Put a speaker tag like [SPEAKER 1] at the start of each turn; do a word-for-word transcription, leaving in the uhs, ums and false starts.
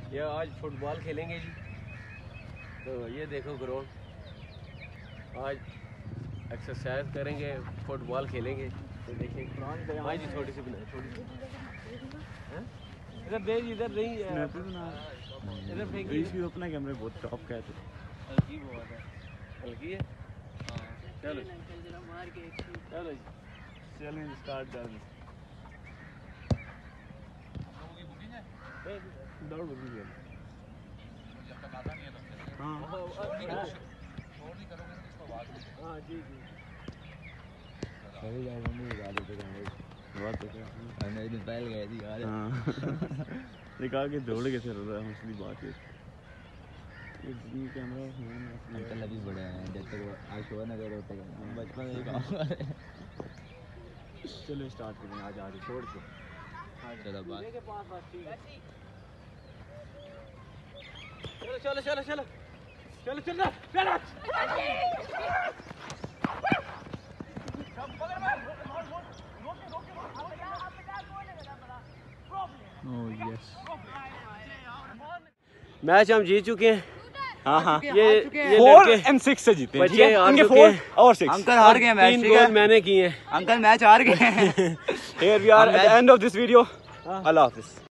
[SPEAKER 1] ये आज फुटबॉल खेलेंगे जी। तो ये देखो ग्राउंड, आज एक्सरसाइज करेंगे, फुटबॉल खेलेंगे। तो देखिए भाई जी छोटी सी बनाए, छोटी सी इधर दे, इधर नहीं इधर फेंकी।
[SPEAKER 2] अपना कैमरा बहुत टॉप का है, तो
[SPEAKER 1] हल्की बहुत है, हल्की है। चलो चलो जी,
[SPEAKER 2] चलें स्टार्ट कर दें। दौड़ बुकिंग है। हाँ
[SPEAKER 1] हाँ जी जी
[SPEAKER 2] सही जाएगा, नहीं लगा देते कैमरे बहुत तो हमने एक दिन पहले गए थी यार। हाँ निकाल के दौड़ के फिर रहा है, असली बात है। ये कैमरा अंकल अभी बड़े हैं, जब तक आज शो ना करो तक बचपन में काम कर। चलो स्टार्ट करें आज, आज छोड़ के चलो बात
[SPEAKER 1] के पास बात ठीक है। चलो चलो चलो चलो चलो चलो चलो
[SPEAKER 2] ओह यस।
[SPEAKER 1] मैच हम जीत चुके हैं।
[SPEAKER 2] हाँ हाँ
[SPEAKER 1] ये ये
[SPEAKER 2] फोर एंड सिक्स से जीते हैं, ठीक है? इनके फोर और सिक्स।
[SPEAKER 3] अंकल हार गए मैच,
[SPEAKER 1] तीन
[SPEAKER 3] ठीक है?
[SPEAKER 1] गोल मैंने किए हैं।
[SPEAKER 3] अंकल मैच हार गए।
[SPEAKER 2] Here we are at the end of this video. Allah Hafiz.